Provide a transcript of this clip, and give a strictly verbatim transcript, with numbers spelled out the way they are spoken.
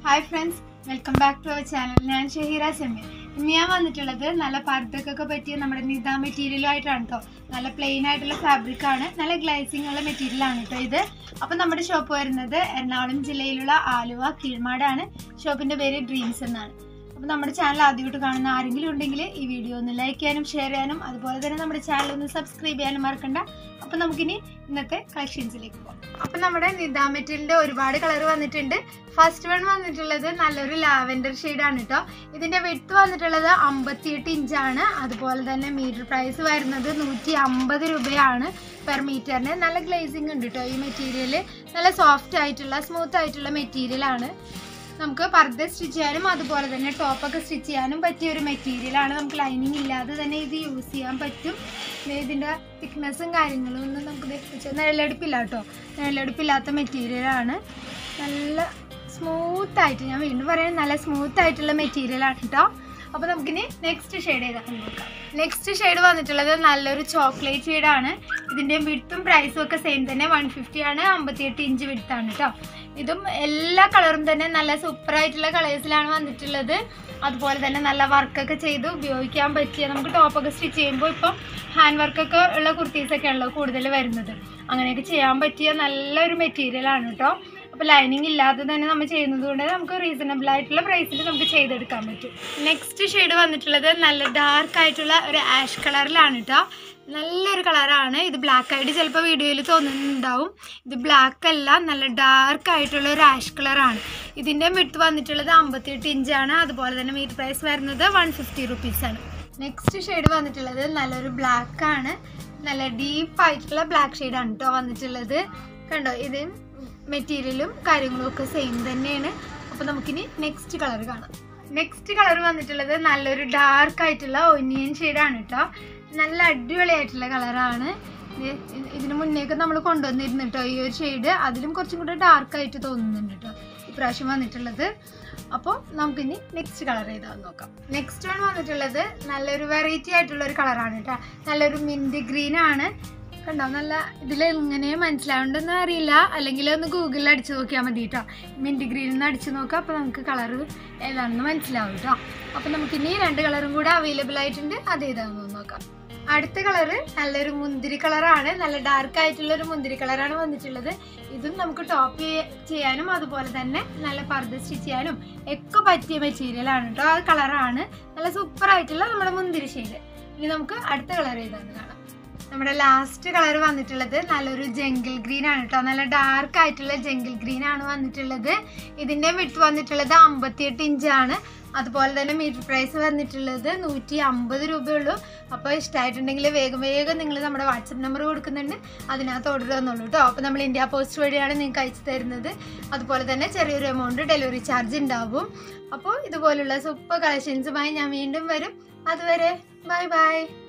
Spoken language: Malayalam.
Hi friends, welcome back to our channel. I am Shahira Semi. I am going to tell you that pardha nida material is plain fabric and glazing material. Now, we shop Ernakulam Jillayilula Aluva Kilmad shop in the very dreams. If you channel this video, like and share and channel subscribe and collections. Now, we have material color. First one is a lavender shade. This is fifty-eight inch. The meter price is one hundred fifty per meter. This glazing material is soft, smooth material. We can pardha stitch cheyanum adupole thanne top okke stitch cheyanum pattiya oru material aanu namukku lining illathe thanne idu use cheyan pattum idinte thickness um karyangalum onnu namukku defichu neladuppilla ട്ടോ neladuppillatha material aanu nalla smooth aayittu njan veendum parayana nalla smooth aayittulla material aanu ട്ടോ appo namukku ini next shade edakku nokam next shade vannittullathu nalloru chocolate shade aanu idinte width um price okke same thanne one fifty aanu fifty-eight inch width aanu ട്ടോ idum ella colorum thanne nalla super aayittulla colors ilanu vannittulladu adupole thanne nalla work okke cheyidu ubhayogikkan pattiya namukku top okke stitch cheyyumbo ippom hand work okke ulla kurtis okke ullu kooduthal varunathu anganeyekku cheyan pattiya nalla oru material aanu ട്ടോ appo lining illathe thanne nammal cheyyunnathukonde namukku reasonable aayittulla price il namukku cheyidedukkan pattum next shade vannittulladu nalla dark aayittulla oru ash color ilanu ട്ടോ നല്ലൊരു കളറാണ് ഇത് ബ്ലാക്ക് ആയിട്ട് ചിലപ്പോൾ വീഡിയോയിൽ തോന്നുന്നുണ്ടാവും ഇത് ബ്ലാക്ക് അല്ല നല്ല ഡാർക്ക് ആയിട്ടുള്ള ഒരു ആഷ് കളറാണ് ഇതിൻ്റെ വിഡ്ത്ത് വന്നിട്ടുള്ളത് അമ്പത്തിയെട്ട് ഇഞ്ചാണ് അതുപോലെ തന്നെ മീറ്റർ പ്രൈസ് വരുന്നത് വൺ ഫിഫ്റ്റി റുപ്പീസാണ് നെക്സ്റ്റ് ഷെയ്ഡ് വന്നിട്ടുള്ളത് നല്ലൊരു ബ്ലാക്ക് ആണ് നല്ല ഡീപ്പ് ആയിട്ടുള്ള ബ്ലാക്ക് ഷെയ്ഡാണ് കേട്ടോ വന്നിട്ടുള്ളത് കണ്ടോ ഇത് മെറ്റീരിയലും കാര്യങ്ങളും ഒക്കെ സെയിം തന്നെയാണ് അപ്പോൾ നമുക്കിനി നെക്സ്റ്റ് കളർ കാണാം നെക്സ്റ്റ് കളർ വന്നിട്ടുള്ളത് നല്ലൊരു ഡാർക്ക് ആയിട്ടുള്ള ഒനിയൻ ഷെയ്ഡാണ് കേട്ടോ നല്ല അടിപൊളിയായിട്ടുള്ള കളറാണ് ഇതിന് മുന്നേക്ക് നമ്മൾ കൊണ്ടുവന്നിരുന്നു കേട്ടോ ഈ ഒരു ഷെയ്ഡ് അതിലും കുറച്ചും കൂടെ ഡാർക്ക് ആയിട്ട് തോന്നുന്നുണ്ട് കേട്ടോ ഇപ്രാവശ്യം വന്നിട്ടുള്ളത് അപ്പോൾ നമുക്കിനി നെക്സ്റ്റ് കളർ ഏതാന്ന് നോക്കാം നെക്സ്റ്റ് വൺ വന്നിട്ടുള്ളത് നല്ലൊരു വെറൈറ്റി ആയിട്ടുള്ള ഒരു കളറാണ് കേട്ടോ നല്ലൊരു മിൻറ്റ് ഗ്രീൻ ആണ് കണ്ടോ നല്ല ഇതിൽ എങ്ങനെ മനസ്സിലാവുണ്ടെന്ന് അറിയില്ല അല്ലെങ്കിൽ ഒന്ന് ഗൂഗിളിൽ അടിച്ചു നോക്കിയാൽ മതി കേട്ടോ മിൻറ്റ് ഗ്രീൻ എന്ന് അടിച്ചു നോക്കാം അപ്പോൾ നമുക്ക് കളർ ഏതാണെന്ന് മനസ്സിലാവും കേട്ടോ അപ്പോൾ നമുക്കിനി രണ്ട് കളറും കൂടെ അവൈലബിൾ ആയിട്ടുണ്ട് അത് ഏതാണെന്ന് നോക്കാം അടുത്ത കളറ് നല്ലൊരു മുന്തിരി കളറാണ് നല്ല ഡാർക്ക് ആയിട്ടുള്ള ഒരു മുന്തിരി കളറാണ് വന്നിട്ടുള്ളത് ഇതും നമുക്ക് ടോപ്പ് ചെയ്യാനും അതുപോലെ തന്നെ നല്ല പർദ്ദ സ്റ്റിച്ച് ചെയ്യാനും ഒക്കെ പറ്റിയ മെറ്റീരിയൽ ആണ് കേട്ടോ ആ കളറാണ് നല്ല സൂപ്പർ ആയിട്ടുള്ള നമ്മുടെ മുന്തിരി ഷെയ്ഡ് ഇനി നമുക്ക് അടുത്ത കളർ ഏതാണെന്ന് കാണാം നമ്മുടെ ലാസ്റ്റ് കളർ വന്നിട്ടുള്ളത് നല്ലൊരു ജംഗിൾ ഗ്രീൻ ആണ് കേട്ടോ നല്ല ഡാർക്ക് ആയിട്ടുള്ള ജംഗിൾ ഗ്രീൻ ആണ് വന്നിട്ടുള്ളത് ഇതിൻ്റെ വിഡ്ത്ത് വന്നിട്ടുള്ളത് അമ്പത്തിയെട്ട് ഇഞ്ചാണ് അതുപോലെ തന്നെ മീറ്റർ പ്രൈസ് വന്നിട്ടുള്ളത് നൂറ്റി അമ്പത് രൂപയുള്ളൂ അപ്പോൾ ഇഷ്ടമായിട്ടുണ്ടെങ്കിൽ വേഗം വേഗം നിങ്ങൾ നമ്മുടെ വാട്സപ്പ് നമ്പർ കൊടുക്കുന്നുണ്ട് അതിനകത്ത് ഓർഡർ തന്നുള്ളൂ കേട്ടോ അപ്പോൾ നമ്മൾ ഇന്ത്യ പോസ്റ്റ് വഴിയാണ് നിങ്ങൾക്ക് അയച്ചു തരുന്നത് അതുപോലെ തന്നെ ചെറിയൊരു എമൗണ്ട് ഡെലിവറി ചാർജ് ഉണ്ടാവും അപ്പോൾ ഇതുപോലുള്ള സൂപ്പർ കളക്ഷൻസുമായി ഞാൻ വീണ്ടും വരും അതുവരെ ബൈ ബൈ.